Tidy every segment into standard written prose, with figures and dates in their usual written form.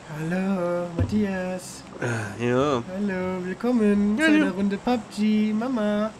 Hallo, Matthias. Ja. Hallo, willkommen zu einer Runde PUBG, Mama.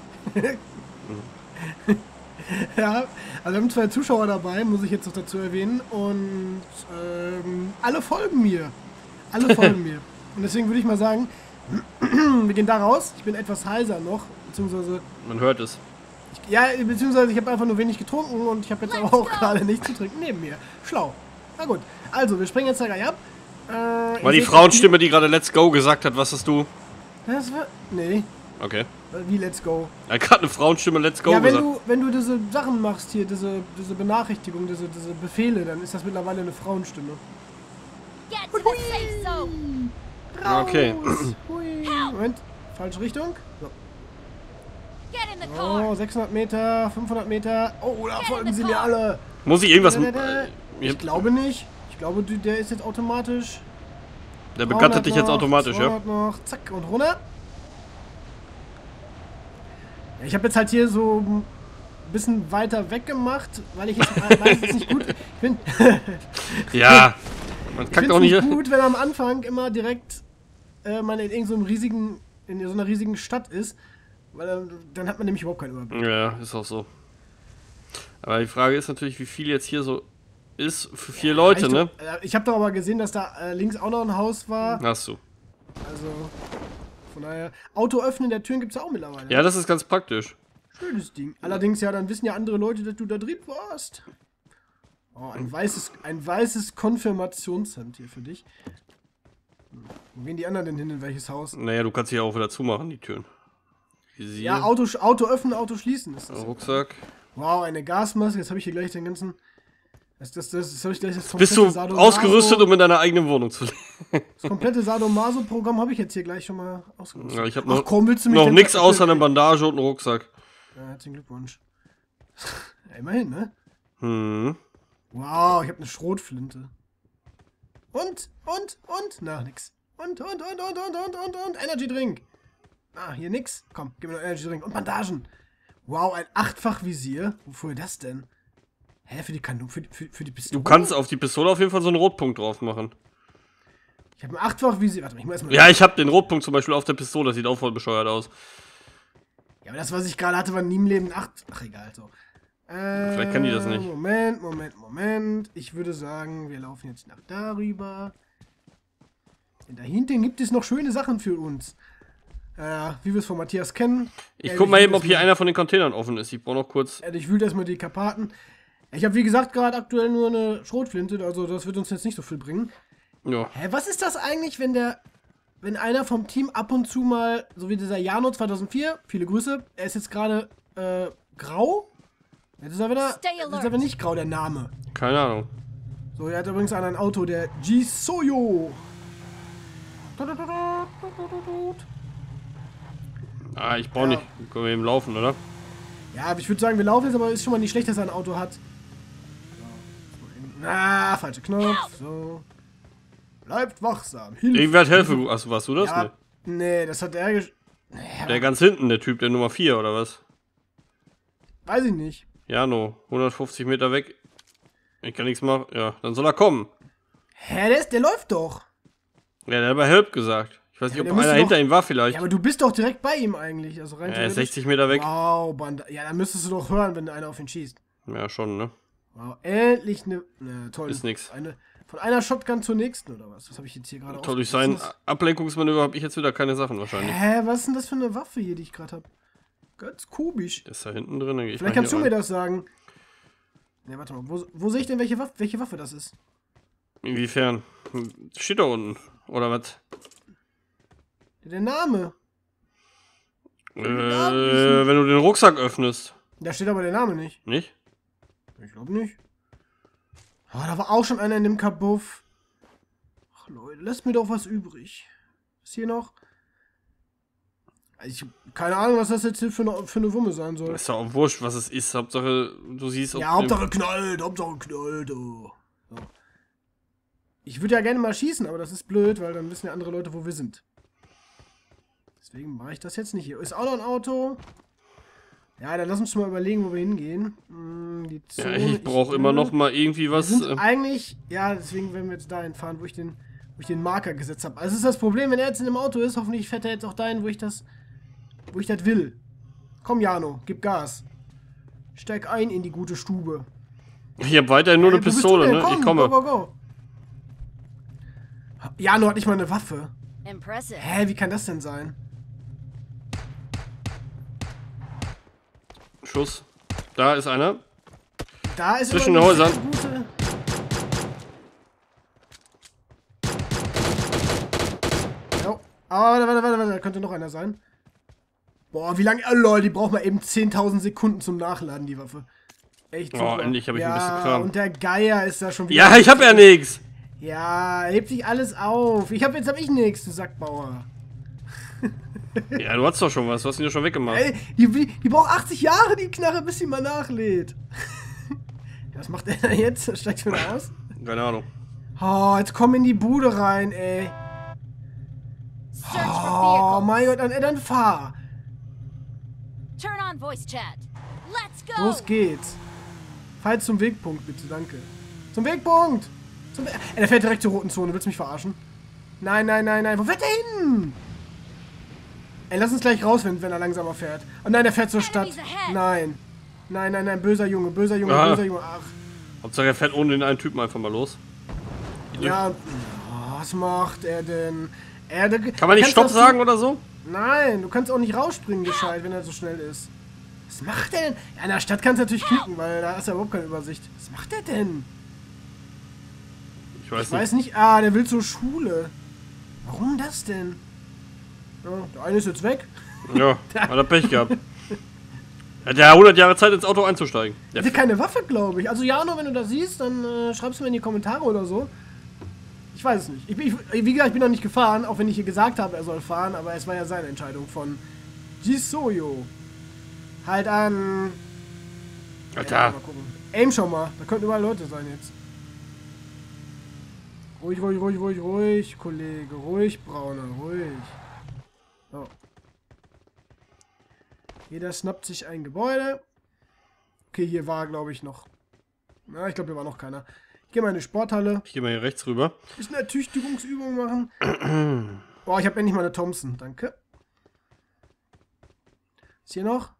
Ja, also wir haben 2 Zuschauer dabei, muss ich jetzt noch dazu erwähnen. Und alle folgen mir. Alle folgen mir. Und deswegen würde ich mal sagen, wir gehen da raus. Ich bin etwas heiser noch, beziehungsweise... Man hört es. Beziehungsweise ich habe einfach nur wenig getrunken und ich habe jetzt aber auch gerade nichts zu trinken neben mir. Schlau. Na gut, also wir springen jetzt da gleich ab. War die Frauenstimme, die gerade Let's Go gesagt hat, was hast du? Das war... Nee. Okay. Wie Let's Go? Er hat gerade eine Frauenstimme Let's Go gesagt. Ja, wenn du diese Sachen machst hier, diese Benachrichtigung, diese Befehle, dann ist das mittlerweile eine Frauenstimme. Raus. Okay. Hui. Moment, falsche Richtung. So. Oh, 600 Meter, 500 Meter. Oh, da folgen sie mir alle. Muss ich irgendwas... Ich glaube nicht. Ich glaube, der ist jetzt automatisch. Der begattet dich jetzt automatisch, ja? Noch. Zack, und runter. Ja, ich habe jetzt halt hier so ein bisschen weiter weg gemacht, weil ich jetzt meistens nicht gut bin. Ja, man kackt auch nicht. Ich gut, wenn am Anfang immer direkt man in so einer riesigen Stadt ist, weil dann hat man nämlich überhaupt keinen Überblick. Ja, ist auch so. Aber die Frage ist natürlich, wie viel jetzt hier so ist für 4 Leute, ne? Ich habe doch aber gesehen, dass da links auch noch ein Haus war. Hast du. Also, von daher, Auto öffnen der Türen gibt es ja auch mittlerweile. Ja, das ist ganz praktisch. Schönes Ding. Allerdings, ja, dann wissen ja andere Leute, dass du da drin warst. Oh, ein weißes Konfirmationshemd hier für dich. Wo gehen die anderen denn hin, in welches Haus? Naja, du kannst hier auch wieder zumachen, die Türen. Visier. Ja, Auto öffnen, Auto schließen. Ist das Rucksack. Wow, eine Gasmaske. Jetzt habe ich hier gleich den ganzen... Das habe ich gleich das Bist du ausgerüstet, um in deiner eigenen Wohnung zu leben? Das komplette Sadomaso-Programm habe ich jetzt hier gleich schon mal ausgerüstet. Ja, ich habe noch nichts außer einer Bandage und einem Rucksack. Ja, herzlichen Glückwunsch. Ja, immerhin, ne? Hm. Wow, ich habe eine Schrotflinte. Und? Na, nix. Und. Energy Drink. Ah, hier nix. Komm, gib mir noch Energy Drink. Und Bandagen. Wow, ein 8-fach-Visier. Wofür das denn? Hä, für die Kanone, für die Pistole? Du kannst auf die Pistole auf jeden Fall so einen Rotpunkt drauf machen. Ich habe ein 8-fach-Visier. Warte mal, ich muss erstmal... Ja, ich habe den Rotpunkt zum Beispiel auf der Pistole. Das sieht auch voll bescheuert aus. Ja, aber das, was ich gerade hatte, war nie im Leben 8... Ach, egal, so. Vielleicht kann die das nicht. Moment. Ich würde sagen, wir laufen jetzt nach darüber. Denn da hinten gibt es noch schöne Sachen für uns. Wie wir es von Matthias kennen. Ich guck mal eben, ob hier einer von den Containern offen ist. Ich brauche noch kurz... Ich wühle erstmal die Karpaten. Ich habe, wie gesagt, gerade aktuell nur eine Schrotflinte, also das wird uns jetzt nicht so viel bringen. Ja. Hä, was ist das eigentlich, wenn einer vom Team ab und zu mal, so wie dieser Jano 2004, viele Grüße, er ist jetzt gerade grau? Jetzt ist er aber nicht grau, der Name. Keine Ahnung. So, er hat übrigens ein Auto, der G-Soyo. Ah, ich brauche nicht. Können wir eben laufen, oder? Ja, aber ich würde sagen, wir laufen jetzt, aber ist schon mal nicht schlecht, dass er ein Auto hat. Na, falscher Knopf. So. Bleibt wachsam. Irgendwer hat Hilfe. Achso, warst du das? Ja, nee, das hat er... Der ganz hinten, der Typ, der Nummer 4, oder was? Weiß ich nicht. Jano, 150 Meter weg. Ich kann nichts machen. Ja, dann soll er kommen. Hä, der läuft doch. Ja, der hat bei Help gesagt. Ich weiß nicht, Ja, ob einer hinter ihm war vielleicht. Ja, aber du bist doch direkt bei ihm eigentlich. Also rein Er ist 60 Meter weg. Wow, ja, dann müsstest du doch hören, wenn einer auf ihn schießt. Ja, schon, ne? Wow, endlich eine... toll. Ist nix. Von einer Shotgun zur nächsten, oder was? Was habe ich jetzt hier gerade Toll, durch sein Ablenkungsmanöver habe ich jetzt wieder keine Sachen wahrscheinlich. Hä, was ist denn das für eine Waffe hier, die ich gerade habe? Ganz komisch. Der ist da hinten drin. Vielleicht kannst du mir das sagen. Ne, warte mal. Wo sehe ich denn, welche Waffe das ist? Inwiefern? Steht da unten. Oder was? Der Name. Wenn du den Rucksack öffnest. Da steht aber der Name nicht. Nicht? Ich glaube nicht. Oh, da war auch schon einer in dem Kabuff. Ach Leute, lasst mir doch was übrig. Ist hier noch? Ich habe keine Ahnung, was das jetzt hier für eine Wumme sein soll. Ist doch auch wurscht, was es ist. Hauptsache, du siehst... Ja, Hauptsache knallt. Oh. So. Ich würde ja gerne mal schießen, aber das ist blöd, weil dann wissen ja andere Leute, wo wir sind. Deswegen mache ich das jetzt nicht hier. Ist auch noch ein Auto. Ja, dann lass uns mal überlegen, wo wir hingehen. Die Zone, ja, ich brauche immer noch mal irgendwie was. Wir sind eigentlich, ja, deswegen werden wir jetzt dahin fahren, wo ich den Wo ich den Marker gesetzt habe. Also ist das Problem, wenn er jetzt in dem Auto ist, hoffentlich fährt er jetzt auch dahin, wo ich das will. Komm, Jano, gib Gas. Steig ein in die gute Stube. Ich habe weiterhin nur eine Wo bist Pistole, du denn? ne? Komm, Ich komme. Go, go, go. Jano hat nicht mal eine Waffe. Impressive. Hä, wie kann das denn sein? Schuss. Da ist einer. Da ist Zwischen immer den Häusern. eine gute... Jo. Ah, warte. Da könnte noch einer sein. Boah, wie lange... Oh, lol, die braucht man eben 10.000 Sekunden zum Nachladen, die Waffe. Echt super. Oh, endlich habe ich ein bisschen Ja, Kram. und der Geier ist da schon wieder... Ja, ich habe ja nichts. Ja, hebt sich alles auf. Jetzt hab ich nichts, du Sackbauer. Ja, du hast doch schon was. Du hast ihn ja schon weggemacht. Ey, die braucht 80 Jahre, die Knarre, bis sie mal nachlädt. Was macht der da jetzt? Steigt wieder aus? Keine Ahnung. Oh, jetzt komm in die Bude rein, ey. Search for Oh vehicles. mein Gott, dann fahr. Turn on voice chat. Let's go. Los geht's. Fall zum Wegpunkt, bitte, danke. Zum Wegpunkt! Ey, der fährt direkt zur roten Zone, willst du mich verarschen? Nein, wo fährt der hin? Ey, lass uns gleich raus, wenn er langsamer fährt. Oh nein, der fährt zur Stadt. Nein, böser Junge, Ah. böser Junge. Ach, Hauptsache er fährt ohne den einen Typen einfach mal los. ja. Oh, was macht er denn? Kann man nicht Stopp sagen oder so? Nein, du kannst auch nicht rausspringen gescheit, wenn er so schnell ist. Was macht er denn? Ja, in der Stadt kannst du natürlich klicken, weil da ist ja überhaupt keine Übersicht. Was macht er denn? Ich weiß Ich nicht. weiß nicht. Ah, der will zur Schule. Warum das denn? Ja, der eine ist jetzt weg. Ja, hat er Pech gehabt. Hat ja 100 Jahre Zeit, ins Auto einzusteigen. Der hat keine Waffe, glaube ich. Also Jano, wenn du das siehst, dann schreib's mir in die Kommentare oder so. Ich weiß es nicht. Wie gesagt, ich bin noch nicht gefahren, auch wenn ich hier gesagt habe, er soll fahren, aber es war ja seine Entscheidung von Jisoyo. Halt an. Alter. Ja, mal gucken. Aim schon mal. Da könnten überall Leute sein jetzt. Ruhig, Kollege. Ruhig, Brauner. Ruhig. So. Jeder schnappt sich ein Gebäude. Okay, hier war, glaube ich, noch. Na, ich glaube, hier war noch keiner. Ich gehe mal in die Sporthalle. Ich gehe mal hier rechts rüber. Bisschen Ertüchtigungsübung machen. Boah, ich habe endlich mal eine Thompson. Danke. Ist hier noch?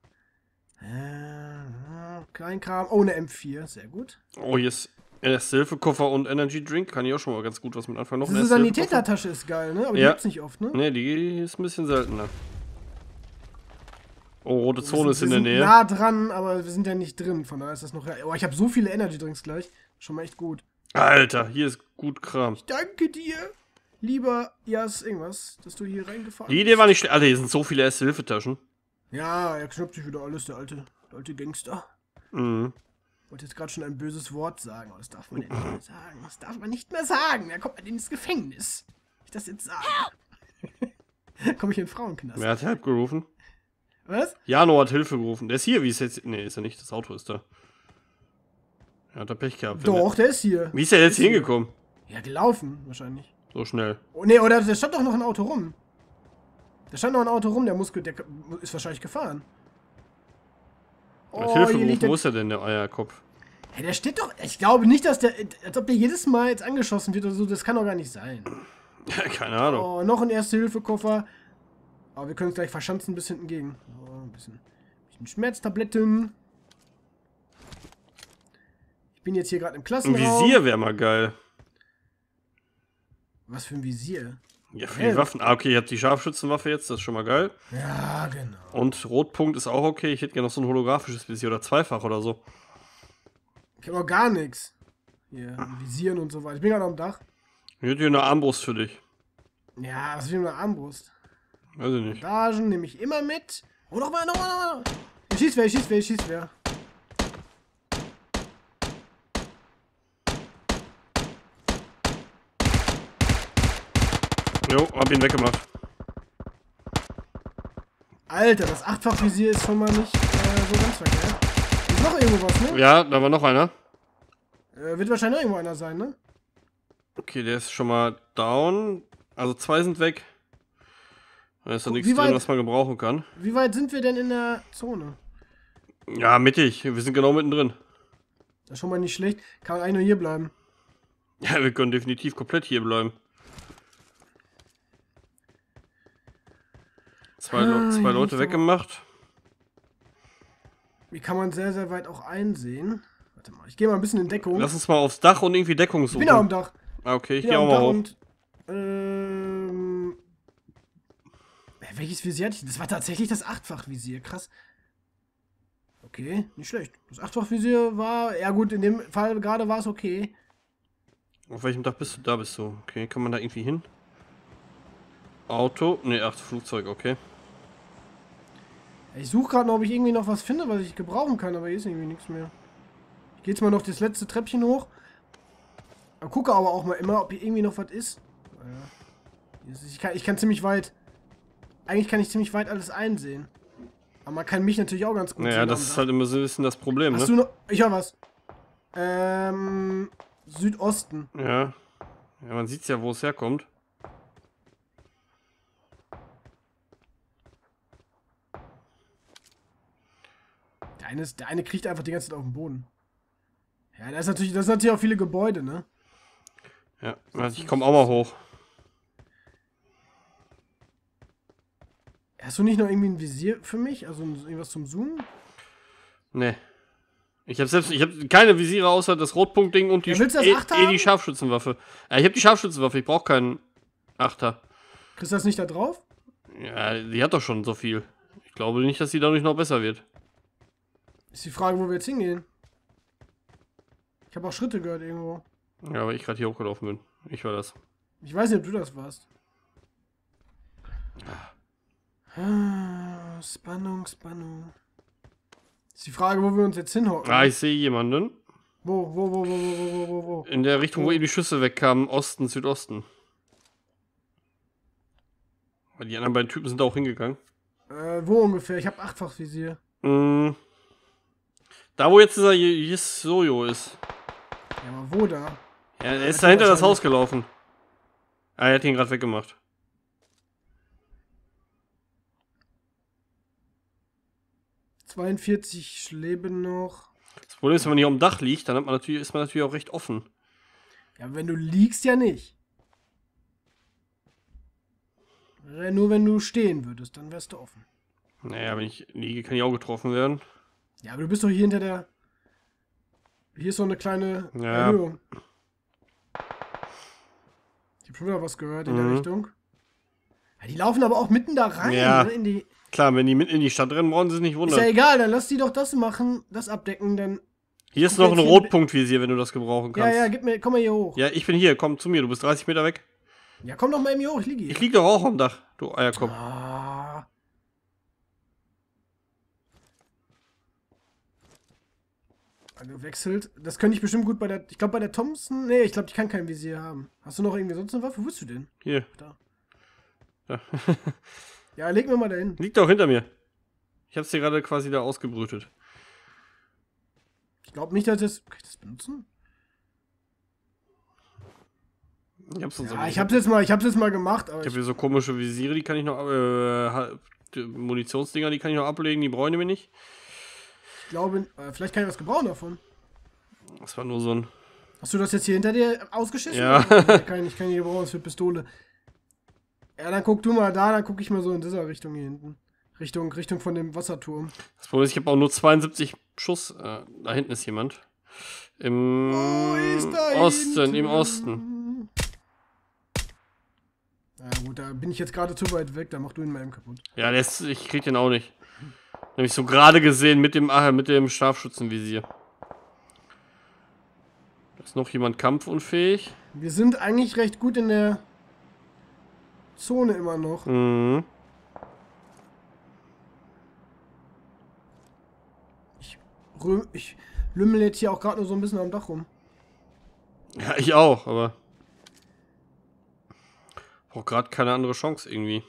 Kleinkram. Oh, eine M4. Sehr gut. Oh, hier ist Erste-Hilfe-Koffer und Energy Drink. Kann ich auch schon mal ganz gut was mit anfangen. Noch ein Diese Erste-Hilfe-Koffer. Sanitätertasche ist geil, ne? Aber die Ja. gibt's nicht oft, ne? Ne, die ist ein bisschen seltener. Oh, rote Wir Zone ist in sind der Nähe. nah dran, aber wir sind ja nicht drin. Von daher ist das noch... Oh, ich habe so viele Energy Drinks gleich. Schon mal echt gut. Alter, hier ist gut Kram. Danke dir, lieber Jas irgendwas, dass du hier reingefahren Die Idee war nicht schlecht. Alter, hier sind so viele Erste-Hilfe-Taschen. Ja, er schnappt sich wieder alles, der alte Gangster. Mhm. Wollte jetzt gerade schon ein böses Wort sagen, aber das darf man ja nicht mehr sagen. Das darf man nicht mehr sagen. Da kommt man ins Gefängnis. Wenn ich das jetzt sage. Komme ich in den Frauenknast. Wer hat Help gerufen? Was? Jano hat Hilfe gerufen. Der ist hier, wie ist jetzt. Ne, ist er nicht. Das Auto ist da. Er hat da Pech gehabt. Doch, der ist hier. Wie ist er jetzt hier hingekommen? Ja, gelaufen, wahrscheinlich. So schnell. Oh, nee, oder da stand doch noch ein Auto rum. Da stand noch ein Auto rum, der ist wahrscheinlich gefahren. Er hat Oh, Hilfe hier liegt gerufen. Wo der... ist er denn, der Eierkopf? Hey, der steht doch... Ich glaube nicht, dass der... Als ob der jedes Mal jetzt angeschossen wird oder so. Das kann doch gar nicht sein. Keine Ahnung. Oh, noch ein Erste-Hilfe-Koffer. Aber wir können uns gleich verschanzen bis hinten gegen. Oh, ein bisschen Schmerztabletten. Ich bin jetzt hier gerade im Ein Klassenraum. Visier wäre mal geil. Was für ein Visier? Ja, für die Waffen. Ah, okay, ihr habt die Scharfschützenwaffe jetzt, das ist schon mal geil. Ja, genau. Und Rotpunkt ist auch okay. Ich hätte gerne noch so ein holographisches Visier oder zweifach oder so. Ich habe auch gar nichts. Hier, Visieren und so weiter. Ich bin gerade am Dach. Ich hätte hier eine Armbrust für dich. Ja, was will eine Armbrust? Weiß ich nicht. Bandagen nehme ich immer mit. Oh, nochmal. Ich schieß wer. Jo, hab ihn weggemacht. Alter, das Achtfach-Visier ist schon mal nicht so ganz verkehrt. Ist noch irgendwo was, ne? Ja, da war noch einer. Wird wahrscheinlich noch irgendwo einer sein, ne? Okay, der ist schon mal down. Also 2 sind weg. Da ist da nichts Wie drin, weit- was man gebrauchen kann. Wie weit sind wir denn in der Zone? Ja, mittig. Wir sind genau mittendrin. Das ist schon mal nicht schlecht. Kann man eigentlich nur hier bleiben. Ja, wir können definitiv komplett hier bleiben. Zwei Leute weggemacht. Wie kann man sehr, sehr weit auch einsehen? Warte mal, ich gehe mal ein bisschen in Deckung. Lass uns mal aufs Dach und irgendwie Deckung Ich suchen. bin auch am Dach. Ah, okay, ich bin gehe auch am mal Dach hoch. und, welches Visier hatte ich? Das war tatsächlich das 8-fach-Visier, krass. Okay, nicht schlecht. Das 8-fach-Visier war, ja gut, in dem Fall gerade war es okay. Auf welchem Dach bist du? Da bist du. Okay, kann man da irgendwie hin? Auto? Ne, ach, Flugzeug, okay. Ich suche gerade noch, ob ich irgendwie noch was finde, was ich gebrauchen kann, aber hier ist irgendwie nichts mehr. Ich gehe jetzt mal noch das letzte Treppchen hoch. Gucke aber auch mal immer, ob hier irgendwie noch was ist. Ich kann ziemlich weit... Eigentlich kann ich ziemlich weit alles einsehen. Aber man kann mich natürlich auch ganz gut sehen. Naja, das ist halt immer so ein bisschen das Problem, Hast ne? du noch... Ich höre was. Südosten. Ja. Ja, man sieht's ja, wo es herkommt. Der eine kriecht einfach die ganze Zeit auf den Boden. Ja, das sind natürlich auch viele Gebäude, ne? Ja, also ich komme auch mal hoch. Hast du nicht noch irgendwie ein Visier für mich? Also irgendwas zum Zoomen? Ne. Ich habe keine Visiere außer das Rotpunktding und die, Ja, willst du das Achter die haben? Scharfschützenwaffe. Ja, ich habe die Scharfschützenwaffe, ich brauche keinen Achter. Kriegst du das nicht da drauf? Ja, die hat doch schon so viel. Ich glaube nicht, dass die dadurch noch besser wird. Ist die Frage, wo wir jetzt hingehen. Ich habe auch Schritte gehört irgendwo. Ja, weil ich gerade hier hochgelaufen bin. Ich war das. Ich weiß nicht, ob du das warst. Spannung. Ist die Frage, wo wir uns jetzt hinhocken. Ah, ich sehe jemanden. Wo? In der Richtung, wo eben die Schüsse wegkamen. Osten, Südosten. Weil die anderen beiden Typen sind da auch hingegangen. Wo ungefähr? Ich habe 8-fach-Visier. Da, wo jetzt dieser Sojo ist. Ja, aber wo da? Ja, er ist dahinter das Haus gelaufen. Ah, er hat ihn gerade weggemacht. ...42 leben noch. Das Problem ist, wenn man hier am Dach liegt, dann ist man natürlich auch recht offen. Ja, aber wenn du liegst, ja nicht. Nur wenn du stehen würdest, dann wärst du offen. Naja, wenn ich liege, kann ich auch getroffen werden. Ja, aber du bist doch hier hinter der... Hier ist so eine kleine Erhöhung. Ich habe schon wieder was gehört in der Richtung. Ja, die laufen aber auch mitten da rein. Ja. Ne, in die... Klar, wenn die mitten in die Stadt rennen, brauchen sie sich nicht Ist wundern. ja egal, dann lass die doch das machen, das abdecken, dann... Hier ist noch ein Rotpunktvisier, wenn du das gebrauchen kannst. Ja, komm mal hier hoch. Ja, ich bin hier, komm zu mir, du bist 30 Meter weg. Ja, komm doch mal eben hier hoch, ich liege hier. Ich lieg doch auch am Dach, du Eierkopf. Ah. Gewechselt. Das könnte ich bestimmt gut bei der... Ich glaube bei der Thompson... Nee, ich glaube, die kann kein Visier haben. Hast du noch irgendwie sonst eine Waffe? Wo bist du denn? Hier. Da. Ja. Ja, leg mir mal da hin. Liegt doch hinter mir. Ich hab's dir gerade quasi da ausgebrütet. Ich glaube nicht, dass das... Kann ich das benutzen? Ich hab's Ja, ich hab's jetzt mal gemacht, aber Ich habe hier so komische Visiere, die kann ich noch... die Munitionsdinger, die kann ich noch ablegen, die brauchen wir nicht. ich glaube... vielleicht kann ich was gebrauchen davon. Das war nur so ein... Hast du das jetzt hier hinter dir ausgeschissen? Ja. Ich kann hier gebrauchen, das für Pistole. Ja, dann guck du mal da, dann guck ich mal so in dieser Richtung hier hinten. Richtung von dem Wasserturm. Das Problem ist, ich habe auch nur 72 Schuss. Da hinten ist jemand. Im Osten, im Osten. Ja gut, da bin ich jetzt gerade zu weit weg, da mach du ihn mal eben kaputt. Ja, ich krieg den auch nicht. Nämlich so gerade gesehen mit dem Scharfschützenvisier. Da ist noch jemand kampfunfähig. Wir sind eigentlich recht gut in der Zone immer noch. Mhm. Ich lümmel jetzt hier auch gerade nur so ein bisschen am Dach rum. Ja, ich auch, aber... Brauch gerade keine andere Chance irgendwie.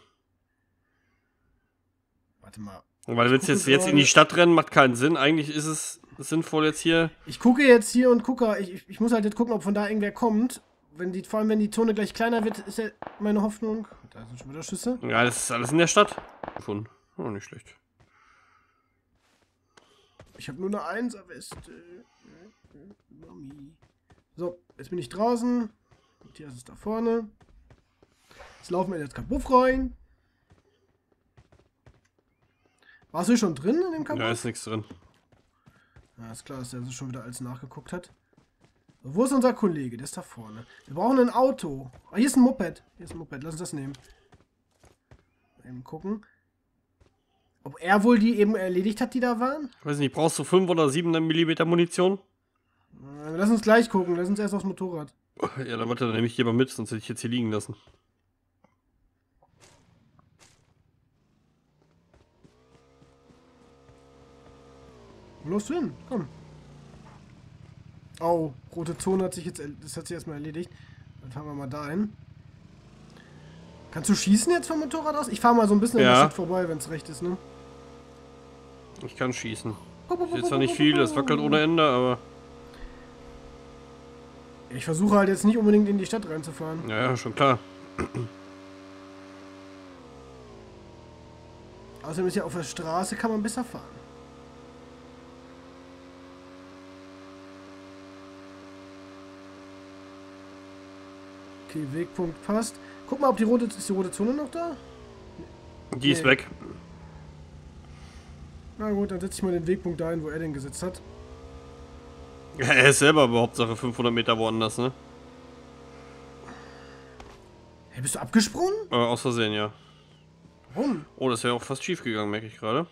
Warte mal. Weil du willst jetzt in die Stadt rennen, macht keinen Sinn. Eigentlich ist es sinnvoll jetzt hier... Ich gucke jetzt hier und gucke. Ich muss halt jetzt gucken, ob von da irgendwer kommt. Vor allem, wenn die Zone gleich kleiner wird, ist ja meine Hoffnung. Da sind schon wieder Schüsse. Ja, das ist alles in der Stadt gefunden. Oh, nicht schlecht. Ich habe nur eine 1er-Weste. So, jetzt bin ich draußen. Matthias ist da vorne. Jetzt laufen wir in das Kabuff rein. Warst du schon drin in dem Kampf? Da ist nichts drin. Ja, ist klar, dass der schon wieder alles nachgeguckt hat. Wo ist unser Kollege? Der ist da vorne. Wir brauchen ein Auto. Ah, hier ist ein Moped. Hier ist ein Moped. Lass uns das nehmen. Eben gucken. Ob er wohl die eben erledigt hat, die da waren? Ich weiß nicht, brauchst du 5 oder 7 mm Munition? Lass uns gleich gucken. Lass uns erst aufs Motorrad. Ja, dann warte, dann nehme ich hier mal mit, sonst hätte ich jetzt hier liegen lassen. Wo läufst du hin? Komm. Oh, rote Zone hat sich jetzt, das hat sich erstmal erledigt. Dann fahren wir mal da hin. Kannst du schießen jetzt vom Motorrad aus? Ich fahre mal so ein bisschen an der Stadt vorbei, wenn es recht ist, ne? Ich kann schießen. Ist jetzt zwar nicht viel, das wackelt ohne Ende, aber... Ich versuche halt jetzt nicht unbedingt in die Stadt reinzufahren. Ja, ja, schon klar. Außerdem ist ja auf der Straße, kann man besser fahren. Okay, Wegpunkt passt. Guck mal, ob ist die rote Zone noch da? Die ist weg. Na gut, dann setze ich mal den Wegpunkt dahin, wo er den gesetzt hat. Ja, er ist selber aber Hauptsache 500 Meter woanders, ne? Hey, bist du abgesprungen? Aus Versehen, ja. Warum? Oh, das wäre auch fast schief gegangen, merke ich gerade.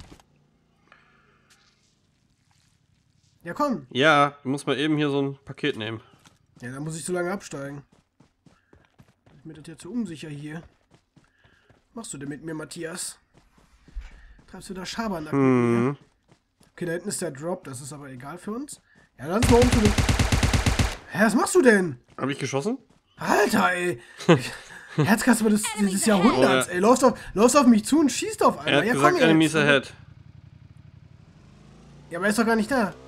Ja, komm. Ja, du musst mal eben hier so ein Paket nehmen. Ja, dann muss ich so lange absteigen. Ist mir das jetzt so unsicher hier. Was machst du denn mit mir, Matthias? Treibst du da Schabernack mit mir? Okay, da hinten ist der Drop, das ist aber egal für uns. Ja, lass mal um zu den... Hä, was machst du denn? Habe ich geschossen? Alter, ey. Herzkasper des Jahrhunderts, ey. Läufst auf mich zu und schießt auf einmal. Er hat Ja, gesagt, komm Enemies jetzt. ahead. Ja, aber er ist doch gar nicht da.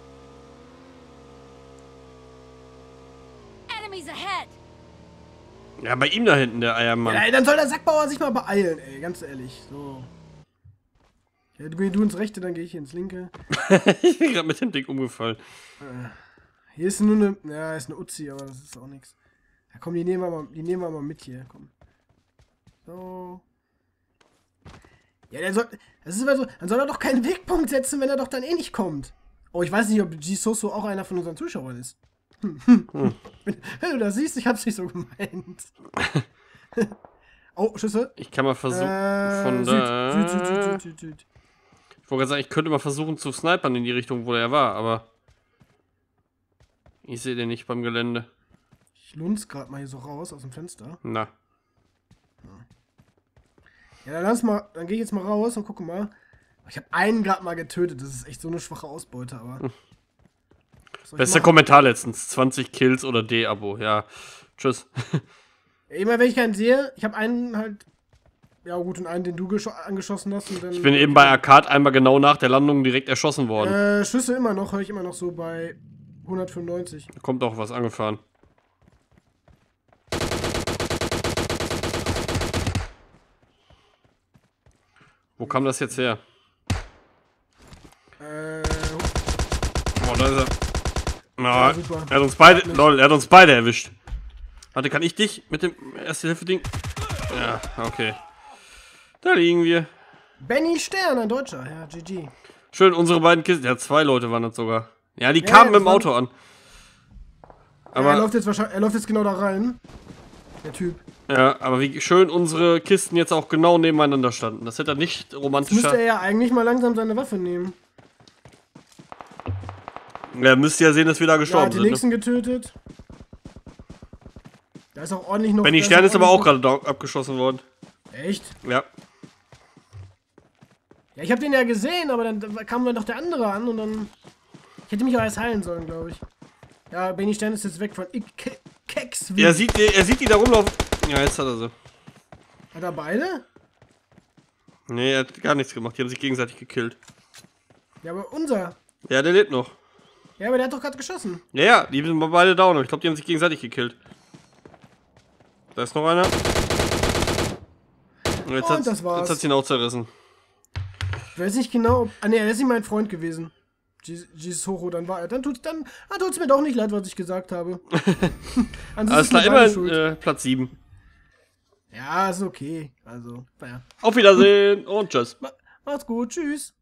Enemies ahead! Ja, bei ihm da hinten, der Eiermann. Ja, ey, dann soll der Sackbauer sich mal beeilen, ey. Ganz ehrlich. So. Ja, du ins Rechte, dann gehe ich ins Linke. Ich bin gerade mit dem Ding umgefallen. Hier ist nur eine... Ja, ist eine Uzi, aber das ist auch nichts. Ja, komm, die nehmen wir mal mit hier. Komm. So. Ja, der soll... Das ist immer so... Dann soll er doch keinen Wegpunkt setzen, wenn er doch dann eh nicht kommt. Oh, ich weiß nicht, ob G-Soso auch einer von unseren Zuschauern ist. Wenn du das siehst, ich hab's nicht so gemeint. Oh, Schüsse. Ich kann mal versuchen... von da... Süd. Ich wollte gerade sagen, ich könnte mal versuchen zu snipern in die Richtung, wo der war, aber... Ich sehe den nicht beim Gelände. Ich lunz gerade mal hier so raus aus dem Fenster. Na. Ja, dann gehe ich jetzt mal raus und gucke mal. Ich habe einen gerade mal getötet. Das ist echt so eine schwache Ausbeute, aber... Bester Kommentar letztens. 20 Kills oder D-Abo. Ja. Tschüss. Immer wenn ich keinen sehe, ich habe einen halt... Ja gut, und einen, den du angeschossen hast. Und dann Ich bin eben bei Arcade einmal genau nach der Landung direkt erschossen worden. Schüsse immer noch, höre ich immer noch so bei 195. Da kommt auch was angefahren. Wo kam das jetzt her? Boah, da ist er. Ja, Oh, super. er hat uns beide. Lol, er hat uns beide erwischt. Warte, kann ich dich mit dem Erste-Hilfe-Ding? Ja, okay. Da liegen wir. Benny Stern, ein Deutscher. Ja, GG. Schön, unsere beiden Kisten. Ja, 2 Leute waren das sogar. Ja, die kamen mit dem Auto an. Aber Ja, er läuft jetzt genau da rein. Der Typ. ja, aber wie schön unsere Kisten jetzt auch genau nebeneinander standen. Das hätte er nicht Jetzt romantischer. müsste er ja eigentlich mal langsam seine Waffe nehmen. Er müsste ja sehen, dass wir da Ja, gestorben hat den sind. Ne? nächsten getötet. Da ist auch ordentlich noch... Benny da Stern ist aber auch ordentlich gerade abgeschossen worden. noch- Echt? Ja. Ja, ich habe den ja gesehen, aber dann kam dann doch der andere an und dann... Ich hätte mich auch erst heilen sollen, glaube ich. Ja, Benny Stern ist jetzt weg von Keks. Er sieht die da rumlaufen. Ja, jetzt hat er sie. Hat er beide? Nee, er hat gar nichts gemacht. Die haben sich gegenseitig gekillt. Ja, aber unser. Ja, der lebt noch. Ja, aber der hat doch gerade geschossen. Ja, ja, die sind beide down. Aber ich glaube, die haben sich gegenseitig gekillt. Da ist noch einer. Und das war's. Jetzt hat sie ihn auch zerrissen. Ich weiß nicht genau, ob... Ah, ne, er ist nicht mein Freund gewesen. Jesus Horo, dann war er. Dann tut's mir doch nicht leid, was ich gesagt habe. Alles klar, immerhin Platz 7. Ja, ist okay. Also, naja. Auf Wiedersehen und tschüss. Macht's gut. Tschüss.